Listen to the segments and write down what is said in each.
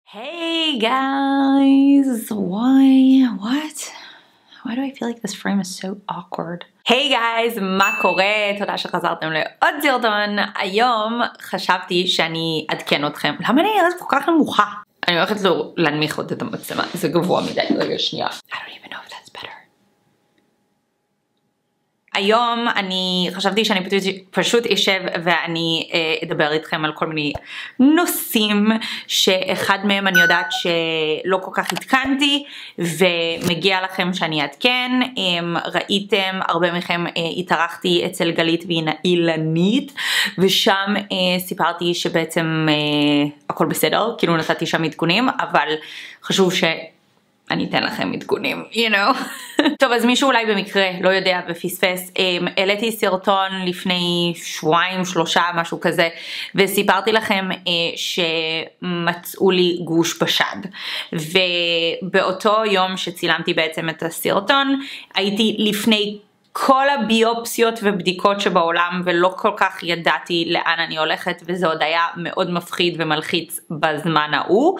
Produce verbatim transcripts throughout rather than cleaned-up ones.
Hey guys, why, what? Why do I feel like this frame is so awkward? Hey guys, מה קורה? תודה שחזרתם לעוד סרטון. היום חשבתי שאני אעדכן אתכם. למה אני נראית כל כך נמוכה? אני הולכת לו להנמיך עוד את המצלמה, זה גבוה מדי, רגע שנייה. I don't even know if that's better. היום אני חשבתי שאני פשוט אשב ואני אדבר איתכם על כל מיני נושאים שאחד מהם אני יודעת שלא כל כך התקנתי ומגיע לכם שאני אעדכן. ראיתם, הרבה מכם התארחתי אצל גלית ואילנית ושם סיפרתי שבעצם הכל בסדר, כאילו נתתי שם עדכונים, אבל חשוב ש... אני אתן לכם עדכונים, you know. טוב, אז מישהו אולי במקרה לא יודע ופספס, העליתי סרטון לפני שבועיים, שלושה, משהו כזה, וסיפרתי לכם שמצאו לי גוש בשד. ובאותו יום שצילמתי בעצם את הסרטון, הייתי לפני כל הביופסיות ובדיקות שבעולם ולא כל כך ידעתי לאן אני הולכת, וזה עוד היה מאוד מפחיד ומלחיץ בזמן ההוא.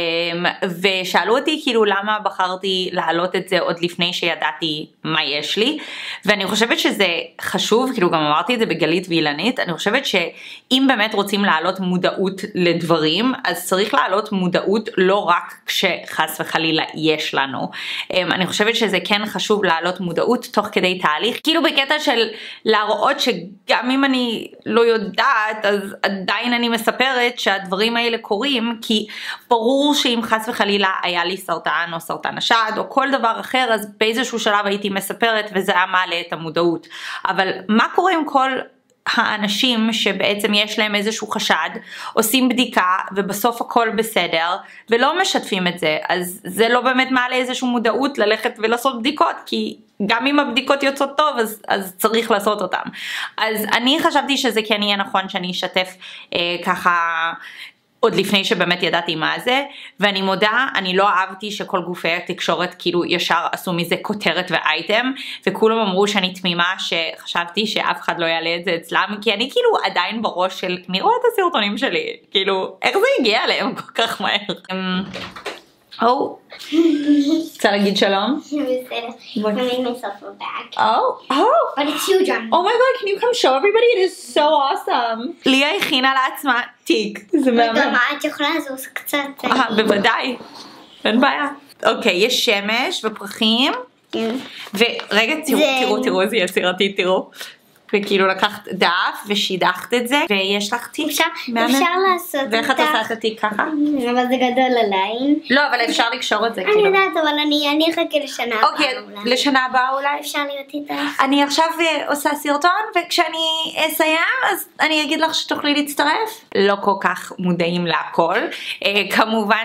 ושאלו אותי כאילו למה בחרתי להעלות את זה עוד לפני שידעתי מה יש לי, ואני חושבת שזה חשוב, כאילו גם אמרתי את זה בגלית ואילנית, אני חושבת שאם באמת רוצים להעלות מודעות לדברים, אז צריך להעלות מודעות לא רק כשחס וחלילה יש לנו. אני חושבת שזה כן חשוב להעלות מודעות תוך כדי תהליך, כאילו בקטע של להראות שגם אם אני לא יודעת, אז עדיין אני מספרת שהדברים האלה קורים, כי ברור שאם חס וחלילה היה לי סרטן או סרטן השד או כל דבר אחר, אז באיזשהו שלב הייתי מספרת וזה היה מעלה את המודעות. אבל מה קורה עם כל האנשים שבעצם יש להם איזשהו חשד, עושים בדיקה ובסוף הכל בסדר ולא משתפים את זה? אז זה לא באמת מעלה איזשהו מודעות ללכת ולעשות בדיקות, כי גם אם הבדיקות יוצאות טוב אז, אז צריך לעשות אותם. אז אני חשבתי שזה כן יהיה נכון שאני אשתף אה, ככה עוד לפני שבאמת ידעתי מה זה, ואני מודה, אני לא אהבתי שכל גופי התקשורת כאילו ישר עשו מזה כותרת ואייטם, וכולם אמרו שאני תמימה שחשבתי שאף אחד לא יעלה את זה אצלם, כי אני כאילו עדיין בראש של, נראו את הסרטונים שלי, כאילו, איך זה הגיע אליהם כל כך מהר? או, רוצה להגיד שלום? I made myself a bag. Oh, oh. But it's huge on me. Oh my god, can you come show everybody? It is so awesome. ליה הכינה לעצמה תיק. זה מהמם. רגע, מה את יכולה לזוז קצת? אה, בוודאי. אין בעיה. אוקיי, יש שמש ופרחים. כן. ורגע, תראו, תראו, תראו, איזה יצירתי, תראו. וכאילו לקחת דף ושידחת את זה, ויש לך תיק. אפשר לעשות אותך. ואיך את עושה את התיק ככה? אבל זה גדול עליי. לא, אבל אפשר לקשור את זה, אני כאילו. יודעת, אבל אני אחכה לשנה הבאה. אוקיי, לשנה הבאה אולי? אפשר להיות איתך. אני עכשיו עושה סרטון, וכשאני אסיים, אז אני אגיד לך שתוכלי להצטרף. לא כל כך מודעים להכל. כמובן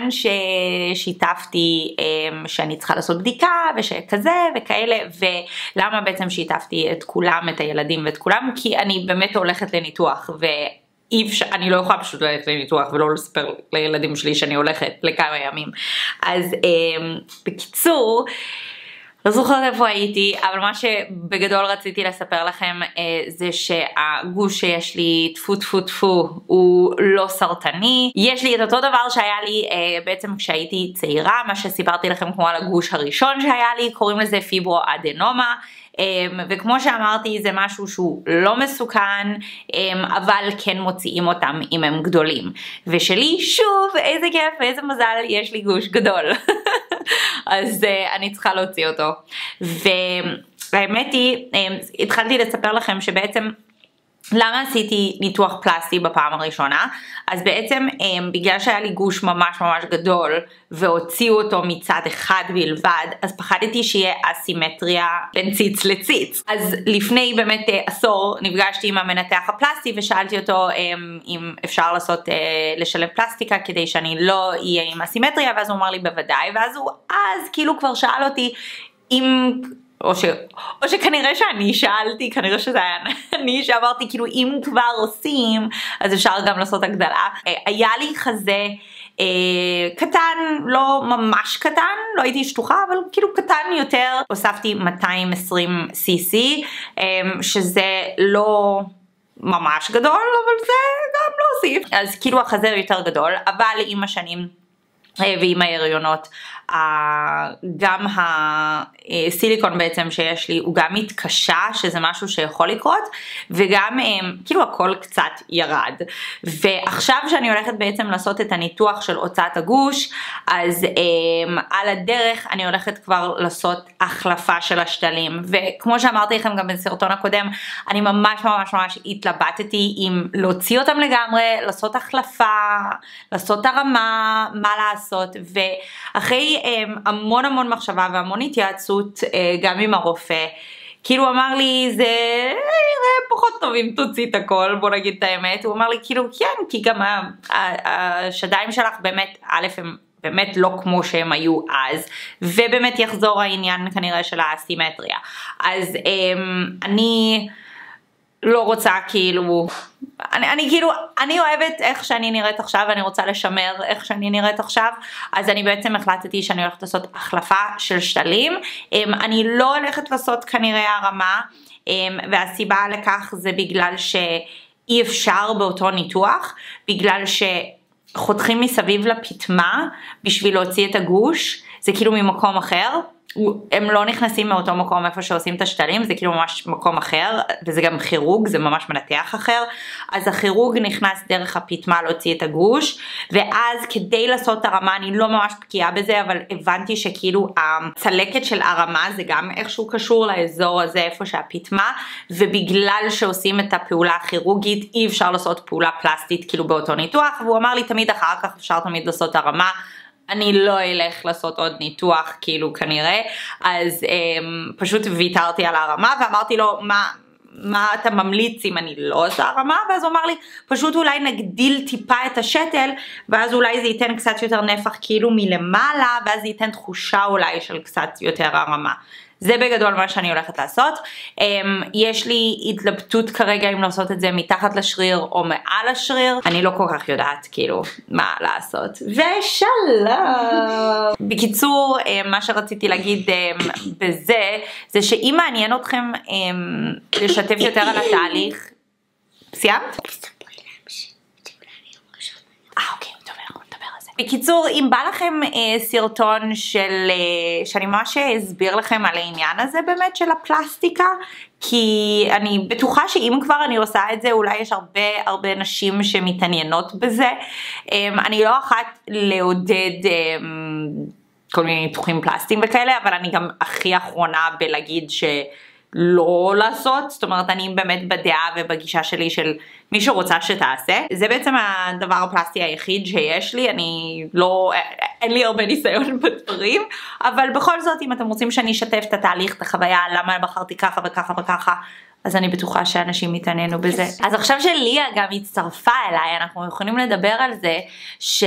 ששיתפתי שאני צריכה לעשות בדיקה, ושכזה וכאלה, ולמה בעצם שיתפתי את כולם, את הילדים ואת כולם, כי אני באמת הולכת לניתוח, ואי אפשר, אני לא יכולה פשוט ללכת לניתוח ולא לספר לילדים שלי שאני הולכת לכמה ימים. אז אה, בקיצור, לא זוכרת איפה הייתי, אבל מה שבגדול רציתי לספר לכם אה, זה שהגוש שיש לי, טפו טפו טפו, הוא לא סרטני. יש לי את אותו דבר שהיה לי אה, בעצם כשהייתי צעירה, מה שסיפרתי לכם כמו על הגוש הראשון שהיה לי, קוראים לזה פיברו-אדנומה. וכמו שאמרתי, זה משהו שהוא לא מסוכן, אבל כן מוציאים אותם אם הם גדולים. ושלי, שוב, איזה כיף ואיזה מזל, יש לי גוש גדול. אז אני צריכה להוציא אותו. והאמת היא, התחלתי לספר לכם שבעצם למה עשיתי ניתוח פלסטי בפעם הראשונה? אז בעצם בגלל שהיה לי גוש ממש ממש גדול והוציאו אותו מצד אחד בלבד, אז פחדתי שיהיה אסימטריה בין ציץ לציץ. אז לפני באמת עשור נפגשתי עם המנתח הפלסטי ושאלתי אותו אם אפשר לעשות, לשלב פלסטיקה כדי שאני לא אהיה עם אסימטריה, ואז הוא אמר לי בוודאי, ואז הוא אז כאילו כבר שאל אותי אם... או, ש... או שכנראה שאני שאלתי, כנראה שזה היה אני שאמרתי, כאילו אם כבר עושים, אז אפשר גם לעשות הגדלה. היה לי חזה אה, קטן, לא ממש קטן, לא הייתי שטוחה, אבל כאילו קטן יותר. הוספתי מאתיים ועשרים סי סי, אה, שזה לא ממש גדול, אבל זה גם לא הוסיף. אז כאילו החזה יותר גדול, אבל עם השנים ועם ההריונות. גם הסיליקון בעצם שיש לי הוא גם מתקשה, שזה משהו שיכול לקרות, וגם כאילו הכל קצת ירד. ועכשיו שאני הולכת בעצם לעשות את הניתוח של הוצאת הגוש, אז על הדרך אני הולכת כבר לעשות החלפה של השתלים, וכמו שאמרתי לכם גם בסרטון הקודם, אני ממש ממש ממש התלבטתי אם להוציא אותם לגמרי, לעשות החלפה, לעשות הרמה, מה לעשות, ואחרי המון המון מחשבה והמון התייעצות גם עם הרופא, כאילו אמר לי זה יראה פחות טוב אם תוציא את הכל, בוא נגיד את האמת. הוא אמר לי כאילו כן, כי גם השדיים שלך באמת א' הם באמת לא כמו שהם היו אז, ובאמת יחזור העניין כנראה של הסימטריה. אז אני לא רוצה כאילו, אני, אני כאילו, אני אוהבת איך שאני נראית עכשיו, אני רוצה לשמר איך שאני נראית עכשיו, אז אני בעצם החלטתי שאני הולכת לעשות החלפה של שתלים. אני לא הולכת לעשות כנראה הרמה, והסיבה לכך זה בגלל שאי אפשר באותו ניתוח, בגלל שחותכים מסביב לפתמה בשביל להוציא את הגוש, זה כאילו ממקום אחר. הם לא נכנסים מאותו מקום איפה שעושים את השתלים, זה כאילו ממש מקום אחר, וזה גם כירורג, זה ממש מנתח אחר. אז הכירורג נכנס דרך הפתמה להוציא את הגוש, ואז כדי לעשות הרמה, אני לא ממש בקיאה בזה, אבל הבנתי שכאילו הצלקת של הרמה זה גם איכשהו קשור לאזור הזה איפה שהפתמה, ובגלל שעושים את הפעולה הכירורגית אי אפשר לעשות פעולה פלסטית כאילו באותו ניתוח, והוא אמר לי תמיד אחר כך אפשר תמיד לעשות הרמה. אני לא אלך לעשות עוד ניתוח כאילו כנראה, אז אמ, פשוט ויתרתי על הרמה ואמרתי לו מה, מה אתה ממליץ אם אני לא עושה הרמה, ואז הוא אמר לי פשוט אולי נגדיל טיפה את השתל, ואז אולי זה ייתן קצת יותר נפח כאילו מלמעלה, ואז זה ייתן תחושה אולי של קצת יותר הרמה. זה בגדול מה שאני הולכת לעשות. יש לי התלבטות כרגע אם לעשות את זה מתחת לשריר או מעל השריר, אני לא כל כך יודעת כאילו מה לעשות. ושלום. בקיצור, מה שרציתי להגיד בזה, זה שאם מעניין אתכם לשתף יותר על התהליך, סיימת? אה אוקיי. בקיצור, אם בא לכם אה, סרטון של, אה, שאני ממש אסביר לכם על העניין הזה באמת של הפלסטיקה, כי אני בטוחה שאם כבר אני עושה את זה, אולי יש הרבה הרבה נשים שמתעניינות בזה. אה, אני לא אחת לעודד אה, כל מיני ניתוחים פלסטיים וכאלה, אבל אני גם הכי אחרונה בלהגיד ש... לא לעשות, זאת אומרת אני באמת בדעה ובגישה שלי של מי שרוצה שתעשה. זה בעצם הדבר הפלסטי היחיד שיש לי, אני לא, אין לי הרבה ניסיון בדברים, אבל בכל זאת אם אתם רוצים שאני אשתף את התהליך, את החוויה, למה בחרתי ככה וככה וככה, אז אני בטוחה שאנשים מתעניינו בזה. אז עכשיו שליה גם הצטרפה אליי, אנחנו יכולים לדבר על זה ש...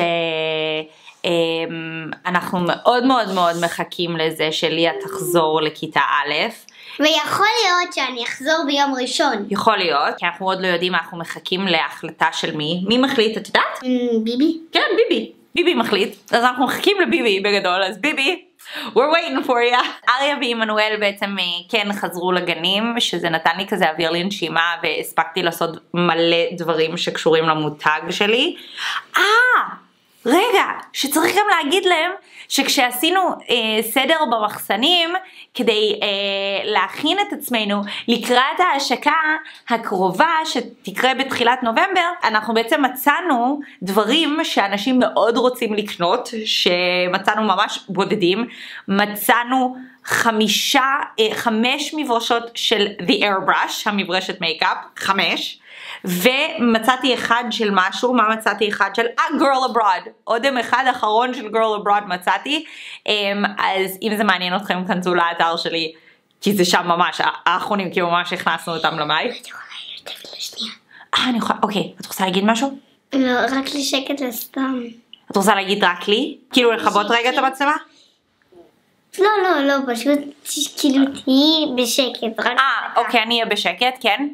אנחנו מאוד מאוד מאוד מחכים לזה שליה תחזור לכיתה א', ויכול להיות שאני אחזור ביום ראשון. יכול להיות, כי אנחנו עוד לא יודעים, אנחנו מחכים להחלטה של מי. מי מחליט, את יודעת? ביבי. כן, ביבי. ביבי מחליט. אז אנחנו מחכים לביבי בגדול, אז ביבי, we're waiting for you. אריה ואימנואל בעצם כן חזרו לגנים, שזה נתן לי כזה אוויר לנשימה, והספקתי לעשות מלא דברים שקשורים למותג שלי. אה! רגע, שצריך גם להגיד להם שכשעשינו אה, סדר במחסנים כדי אה, להכין את עצמנו לקראת ההשקה הקרובה שתקרה בתחילת נובמבר, אנחנו בעצם מצאנו דברים שאנשים מאוד רוצים לקנות, שמצאנו ממש בודדים. מצאנו חמישה, אה, חמש מברשות של The Airbrush, המברשת מייקאפ, חמש. ומצאתי אחד של משהו, מה מצאתי? אחד של אה, Girl Abroad, עודם אחד אחרון של Girl Abroad מצאתי. אז אם זה מעניין אתכם כנסו לאתר שלי, כי זה שם ממש, האחרונים, כי ממש הכנסנו אותם למאי. את יכולה להגיד לשנייה. אה, אני יכולה, אוקיי, את רוצה להגיד משהו? לא, רק לשקט לסתם. את רוצה להגיד רק לי? כאילו לכבות רגע את המצלמה? לא, לא, לא, פשוט כאילו תהיי בשקט. אה, אוקיי, אני אהיה בשקט, כן.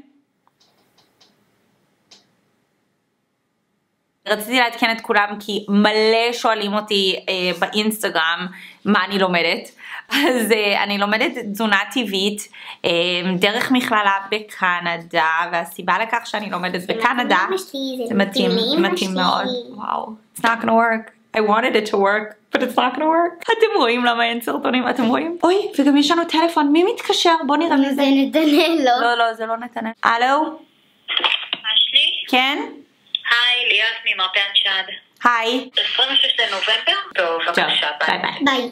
רציתי לעדכן את כולם כי מלא שואלים אותי אה, באינסטגרם מה אני לומדת. אז אה, אני לומדת תזונה טבעית אה, דרך מכללה בקנדה, והסיבה לכך שאני לומדת בקנדה, זה מתאים, מתאים מאוד. וואו, it's not gonna work. I wanted it to work, but it's not gonna work. אתם רואים למה אין סרטונים? אתם רואים? אוי, וגם יש לנו טלפון. מי מתקשר? בוא נראה מי זה. זה נתנאל, לא? לא, לא, זה לא נתנאל. הלו? אשלי? כן? היי, ליאת ממרפאת שד. היי. עשרים ושש לנובמבר? טוב, בבקשה, ביי ביי. ביי.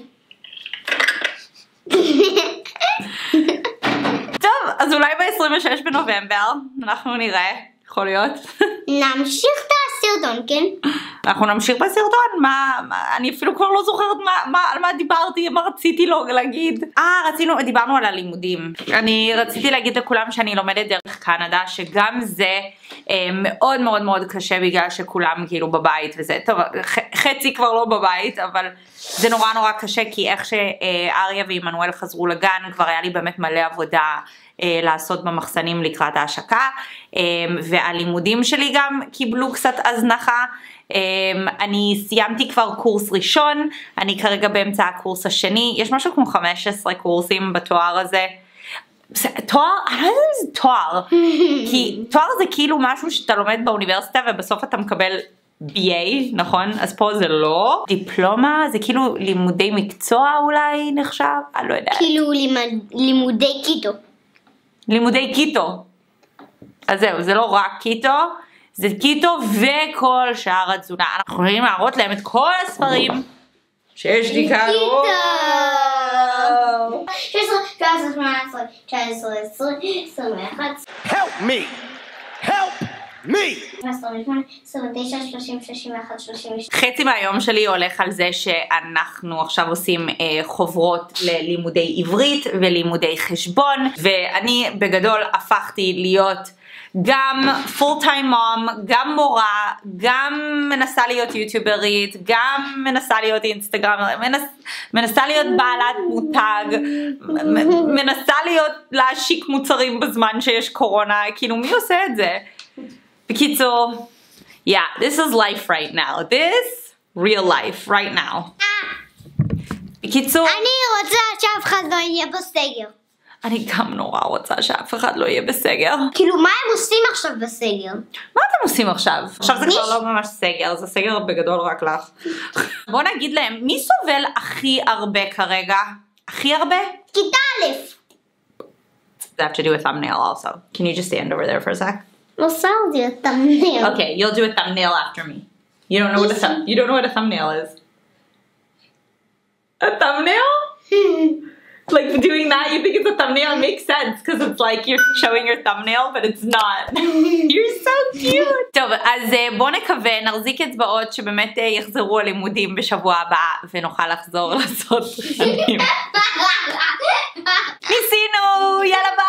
ביי. טוב, אז אולי ב-עשרים ושש בנובמבר, אנחנו נראה, יכול להיות. נמשיך את הסרטון, כן? אנחנו נמשיך בסרטון, מה, מה, אני אפילו כבר לא זוכרת מה, מה, על מה דיברתי, מה רציתי לו להגיד. אה, רצינו, דיברנו על הלימודים. אני רציתי להגיד לכולם שאני לומדת דרך קנדה, שגם זה אה, מאוד מאוד מאוד קשה בגלל שכולם כאילו בבית וזה. טוב, ח, חצי כבר לא בבית, אבל זה נורא נורא קשה, כי איך שאריה ועמנואל חזרו לגן, כבר היה לי באמת מלא עבודה לעשות במחסנים לקראת ההשקה, והלימודים שלי גם קיבלו קצת הזנחה. אני סיימתי כבר קורס ראשון, אני כרגע באמצע הקורס השני, יש משהו כמו חמישה עשר קורסים בתואר הזה. תואר? אני לא יודעת אם זה תואר, כי תואר זה כאילו משהו שאתה לומד באוניברסיטה ובסוף אתה מקבל בי איי, נכון? אז פה זה לא. דיפלומה זה כאילו לימודי מקצוע אולי נחשב? אני לא יודעת. כאילו לימודי קיטו. לימודי קיטו. אז זהו, זה לא רק קיטו, זה קיטו וכל שאר התזונה. אנחנו יכולים להראות להם את כל הספרים שיש לי כאן. קיטו! שש עשרה, שבע עשרה, שמונה עשרה, תשע עשרה, עשרים, עשרים ואחת. Help me! Help me! עשרים ושמונה, עשרים ותשע, שלושים, שלושים ואחת, שלושים ושתיים. חצי מהיום שלי הולך על זה שאנחנו עכשיו עושים אה, חוברות ללימודי עברית ולימודי חשבון, ואני בגדול הפכתי להיות גם פול טיים מום, גם מורה, גם מנסה להיות יוטיוברית, גם מנסה להיות אינסטגרם, מנס, מנסה להיות בעלת מותג, מנסה להיות להשיק מוצרים בזמן שיש קורונה, כאילו מי עושה את זה? בקיצור, yeah, this is life right now. This, real life right now. בקיצור, אני רוצה שאף אחד לא יהיה בסגר. אני גם נורא רוצה שאף אחד לא יהיה בסגר. כאילו מה הם עושים עכשיו בסגר? מה אתם עושים עכשיו? עכשיו זה כבר לא ממש סגר, זה סגר בגדול רק לך. בוא נגיד להם, מי סובל הכי הרבה כרגע? הכי הרבה? כיתה א'. I have to do a thumbnail also. Can you just stand over there for a sec? לא סרתי את thumbnail. Okay, you'll do a thumbnail after me. You don't know what a thumb you don't know what a thumbnail is. A thumbnail? Like doing that, you think it's a thumbnail? It makes sense because it's like you're showing your thumbnail, but it's not. You're so cute. טוב, אז בוא נקווה, נרזיק אצבעות שבאמת יחזרו הלימודים בשבוע הבא ונוכל לחזור לעשות תכנים. ניסינו, יאללה ביי.